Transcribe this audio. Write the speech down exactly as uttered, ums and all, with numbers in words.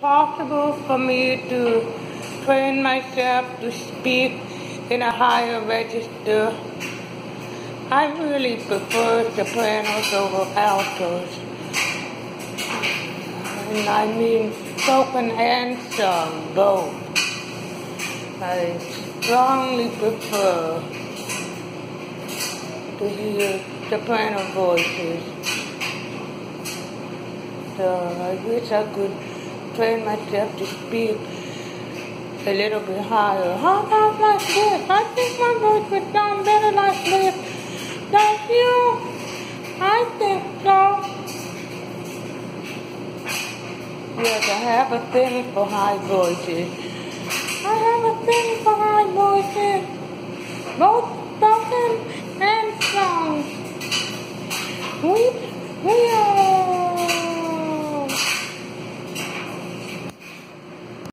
possible for me to train myself to speak in a higher register? I really prefer sopranos over altos. And I mean spoken and sung, both. I strongly prefer to hear soprano voices. So I wish I could train myself to speak a little bit higher. How about like this? I think my voice would sound better like this. Don't you? I think so. Yes, I have a thing for high voices. I have a thing for high voices. Both spoken and sung. We, we are